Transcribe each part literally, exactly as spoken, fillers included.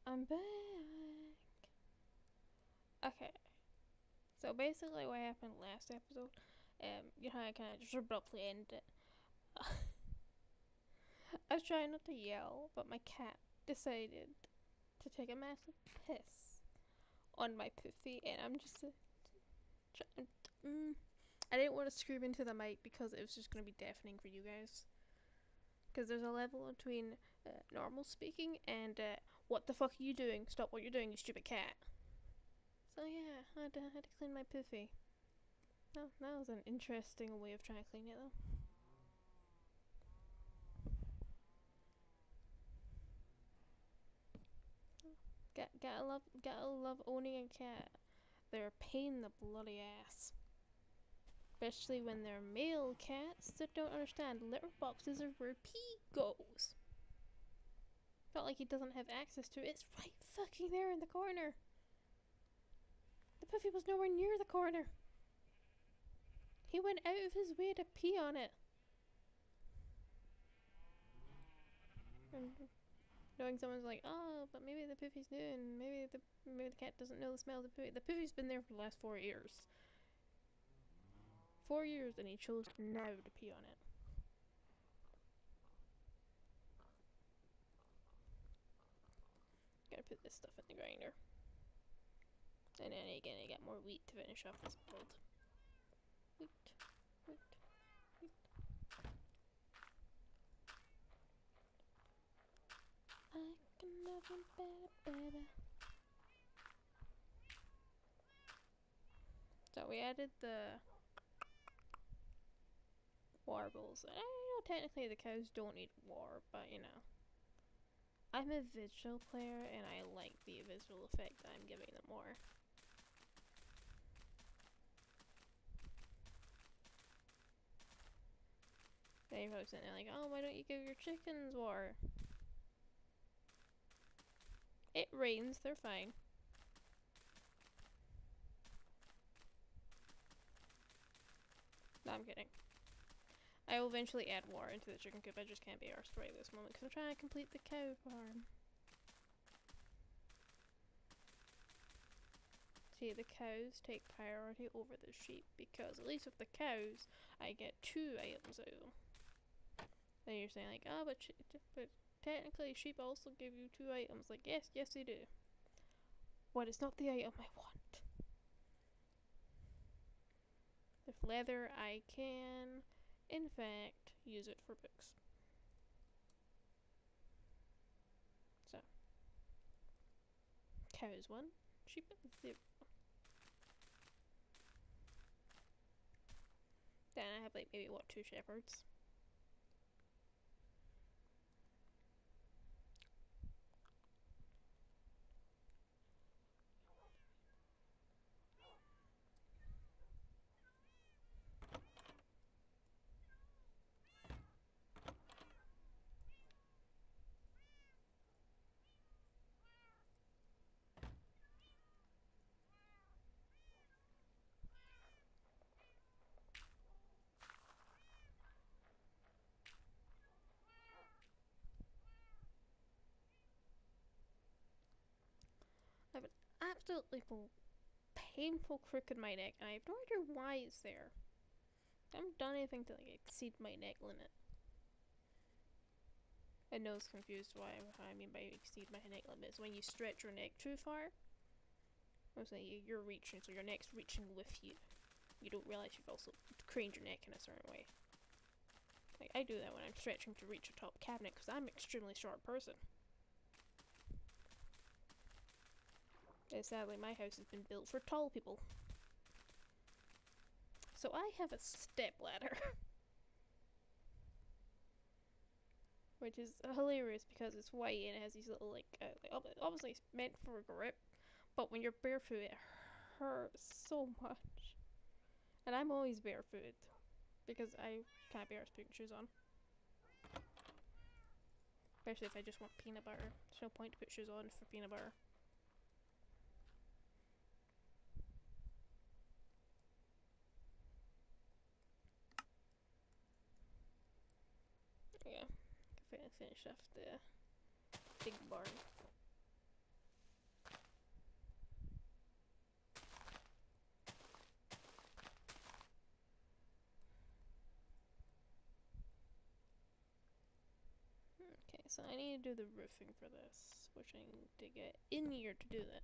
I'm back. Okay. So basically, what happened last episode, um, you know how I kind of just abruptly ended it. I was trying not to yell, but my cat decided to take a massive piss on my puffy, and I'm just uh, trying. Mm, I didn't want to scream into the mic because it was just going to be deafening for you guys. Because there's a level between uh, normal speaking and uh, what the fuck are you doing? Stop what you're doing, you stupid cat. So yeah, I had to, I had to clean my puffy. Oh, that was an interesting way of trying to clean it though. Got, gotta love, gotta love owning a cat. They're a pain in the bloody ass. Especially when they're male cats that don't understand litter boxes are where pee goes. Felt like he doesn't have access to it. It's right fucking there in the corner. The puffy was nowhere near the corner. He went out of his way to pee on it. And knowing someone's like, oh, but maybe the puffy's new, and maybe the maybe the cat doesn't know the smell of the puffy. The puffy's been there for the last four years. Four years, and he chose now to pee on it. Gotta put this stuff in the grinder. And then again, I got more wheat to finish off this build. Wheat, wheat, wheat. I can never better, baby. So we added the warbles. I know technically the cows don't need war, but you know. I'm a visual player and I like the visual effect that I'm giving them more. They're probably sitting there like, oh, why don't you give your chickens war? It rains, they're fine. No, I'm kidding. I will eventually add war into the chicken coop, I just can't be arsed right this moment because I'm trying to complete the cow farm. See, the cows take priority over the sheep because at least with the cows, I get two items out of them. Then you're saying like, oh, but, but technically sheep also give you two items. Like, yes, yes they do. But it's not the item I want. With leather, I can, in fact, use it for books. So, cows one, sheep zero. Then I have like maybe what, two shepherds. I have an absolutely painful crook in my neck, and I have no idea why it's there. I haven't done anything to like exceed my neck limit. I know it's confused why what I mean by exceed my neck limit is when you stretch your neck too far. Mostly you're reaching, so your neck's reaching with you. You don't realize you've also craned your neck in a certain way. Like I do that when I'm stretching to reach a top cabinet because I'm an extremely short person. And sadly, my house has been built for tall people. So I have a step ladder. Which is hilarious because it's white and it has these little like, uh, like obviously it's meant for a grip, but when you're barefoot it hurts so much. And I'm always barefoot because I can't be arsed putting shoes on. Especially if I just want peanut butter. There's no point to put shoes on for peanut butter. Yeah, finish off the big barn. So I need to do the roofing for this, which I need to get in here to do that.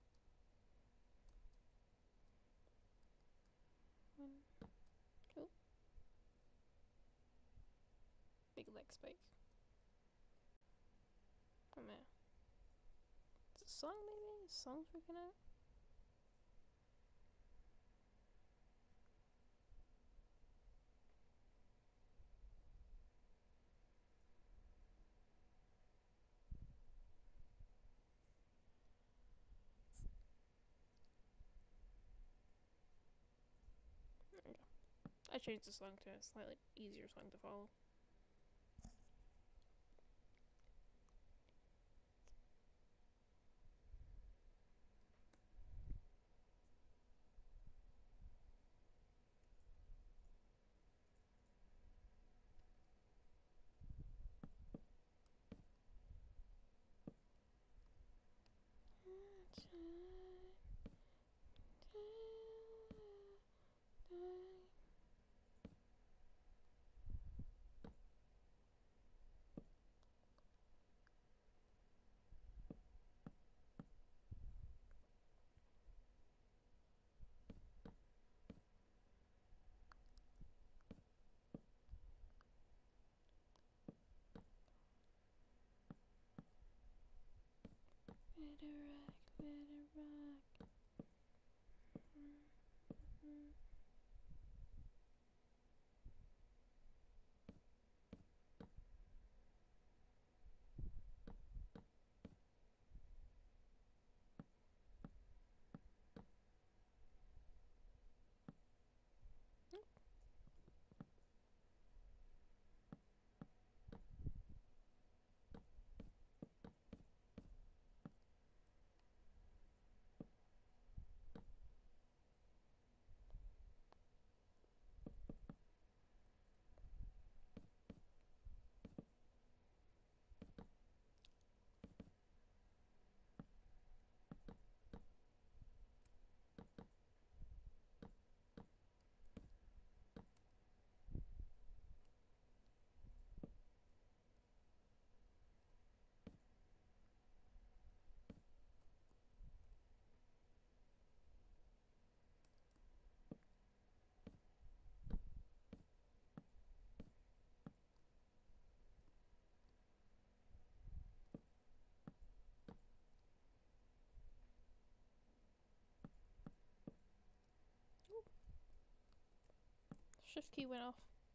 One, two. Big leg spike. Oh man. Is it a song maybe? Is song's freaking out? There we go. I changed the song to a slightly easier song to follow. Let it rock, let it rock. Mm-hmm. Shift key went off.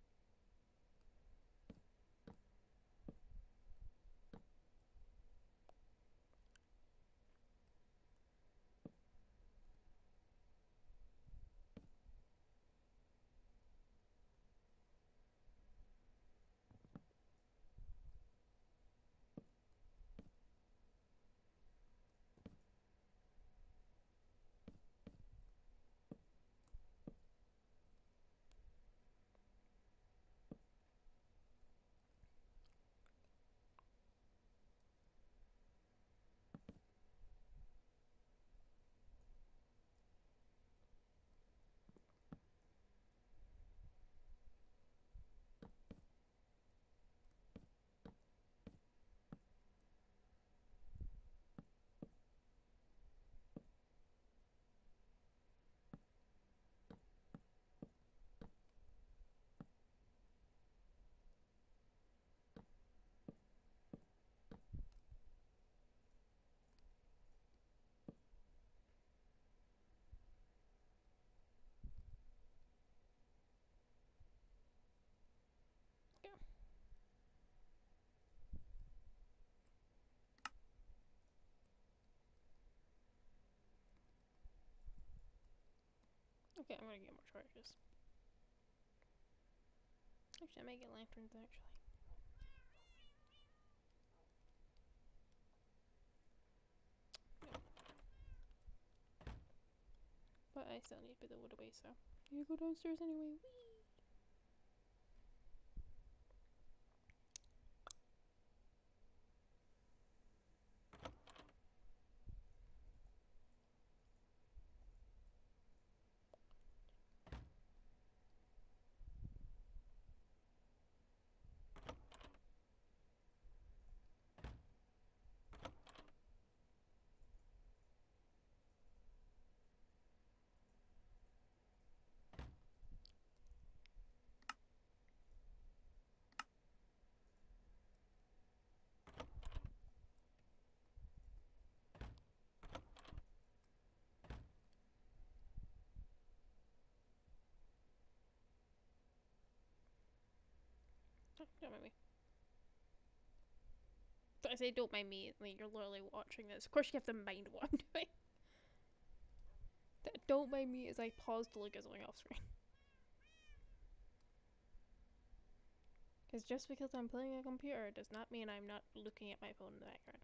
Go. Okay, I'm gonna get more charges. Actually, I might get lanterns actually. But I still need to put the wood away, so I'm gonna go downstairs anyway. Whee! don't mind me. I say don't mind me, like you're literally watching this. Of course you have to mind what I'm doing. Don't mind me as I pause to look at something off screen. Because just because I'm playing a computer does not mean I'm not looking at my phone in the background.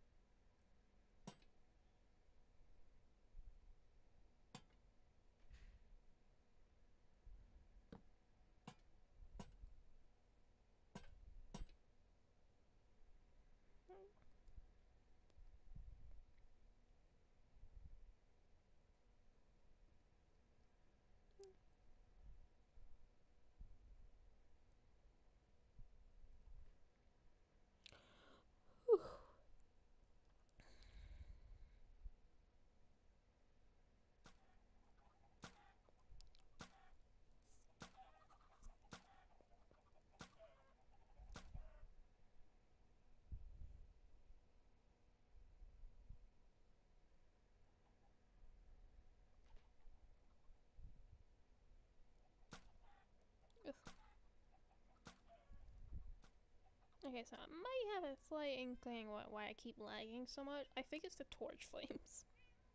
Okay, so I might have a slight inkling why, why I keep lagging so much. I think it's the torch flames.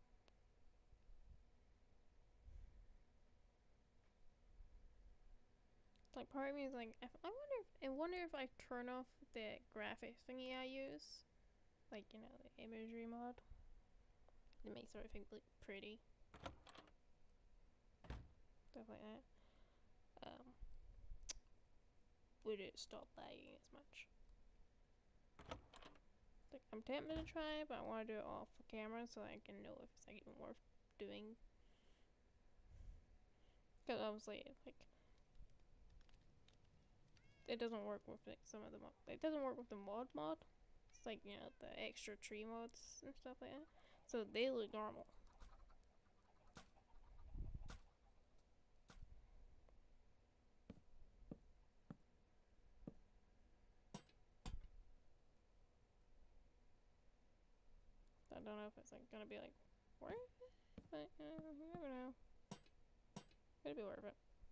Like part of me is like, if, I wonder if I wonder if I turn off the graphics thingy I use, like you know the imagery mod, it makes everything look pretty, stuff like that. Um, would it stop lagging as much? Like I'm tempted to try, but I want to do it off camera so I can know if it's like even worth doing. Because obviously, like, it doesn't work with like some of the mod. It doesn't work with the mod mod. It's like you know the extra tree mods and stuff like that. So they look normal. I don't know if it's like gonna be like worth it, but uh, you never know. It'd be worth it.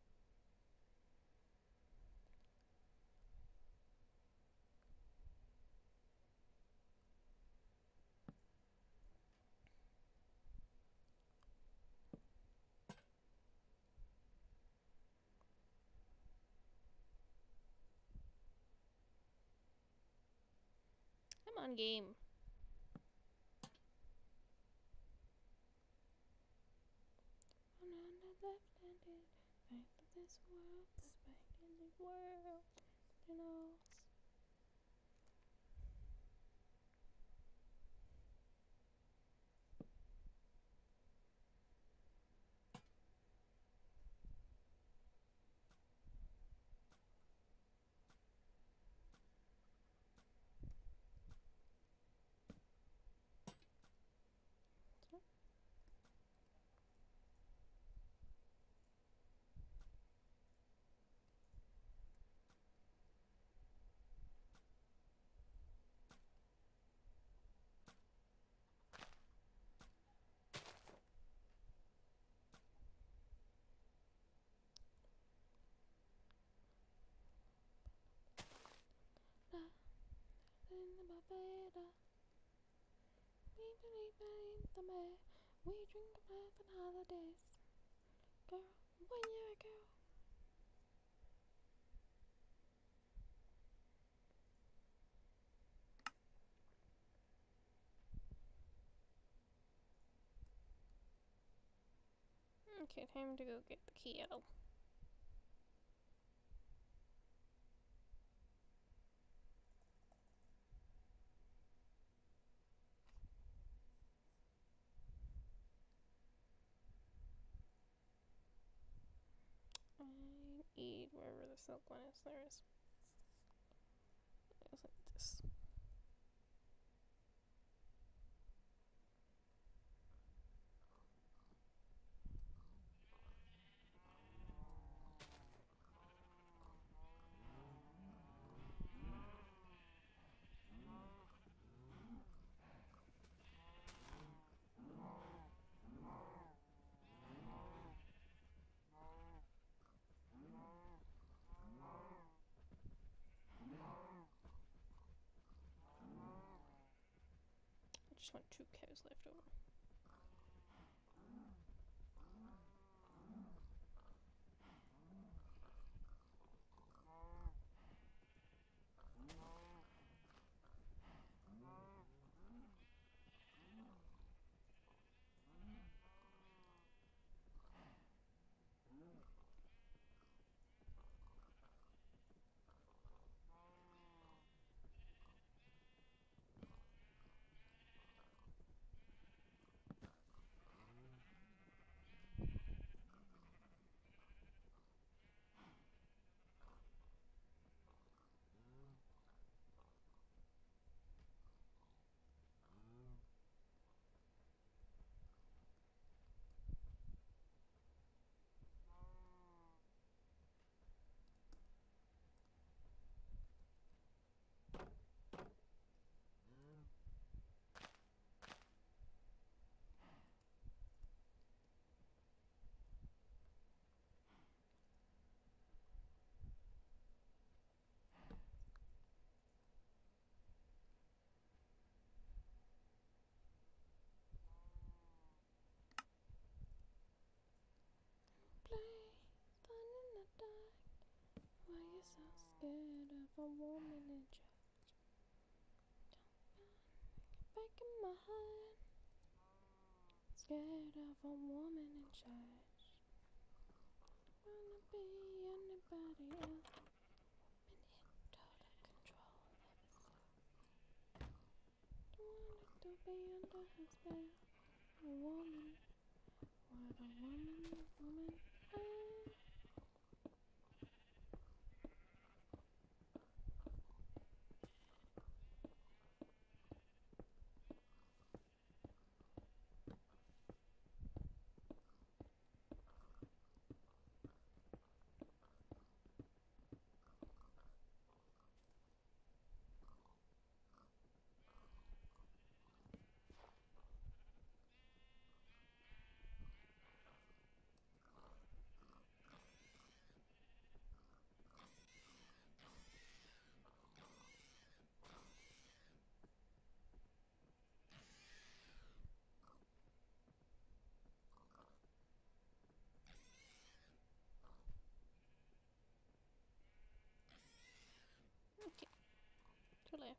Come on, game. This world, this world, you know. We drink of life and holidays, girl. One year ago. Okay, time to go get the keo. I need wherever the silk one is. There is. It's like this. just want two cows left over. Why you so scared of a woman in charge? Back in my heart, scared of a woman in charge. Wanna be anybody else? Been in total control. Don't want to be under her spell. A woman, what a woman, woman. Ah. Okay, to left.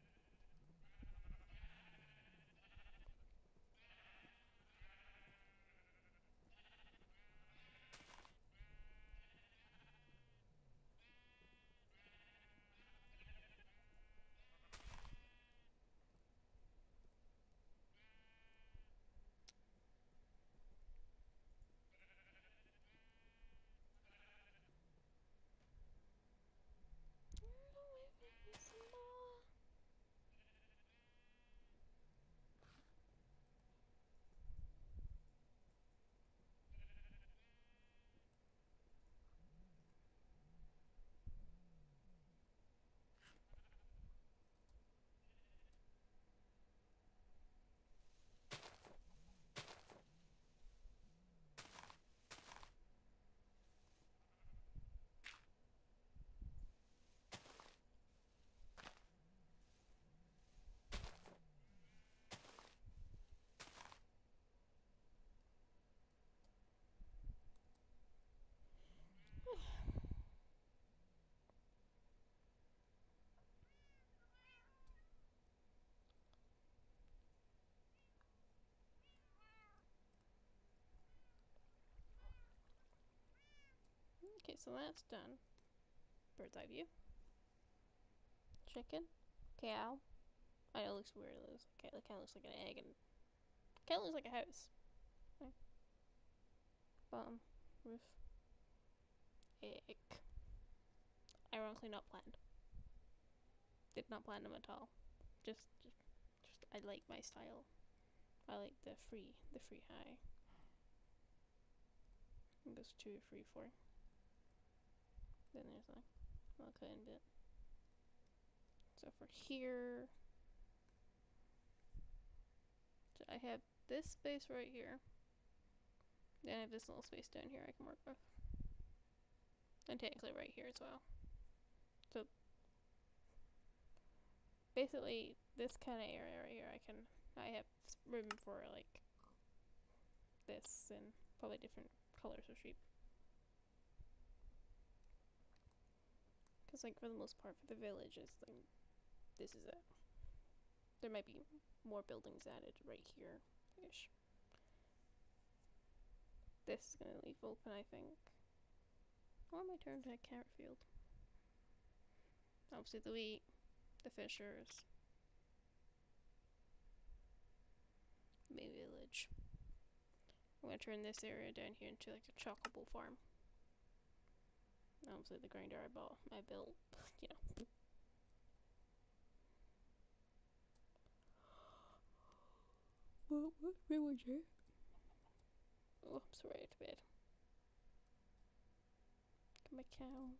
Okay, so that's done. Bird's eye view. Chicken. Cow. I know it looks weird. It looks like, it kind of looks like an egg and kind of looks like a house. Okay. Bottom. Roof. Egg. Ironically not planned. Did not plan them at all. Just, just, just I like my style. I like the free, the free high. It goes two, three, four. Then there's a little cutting bit. So for here, so I have this space right here. Then I have this little space down here I can work with. And technically right here as well. So basically this kind of area right here I can I have room for like this and probably different colors of sheep. Because like for the most part for the villages, like, this is it. There might be more buildings added right here-ish. This is gonna leave open, I think. Or I might turn to a carrot field. Obviously the wheat, the fishers, main village. I'm gonna turn this area down here into like a chocobo farm. Obviously the grinder I bought, I built, you know. What, what, where was it? Oh, I'm sorry, I had to bed. Look at my cows.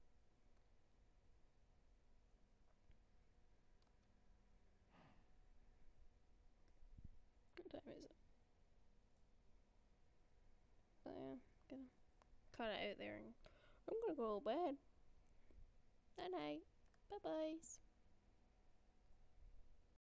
What time is it? Oh yeah, I'm gonna cut it out there and I'm gonna go to bed. Night night. Bye bye.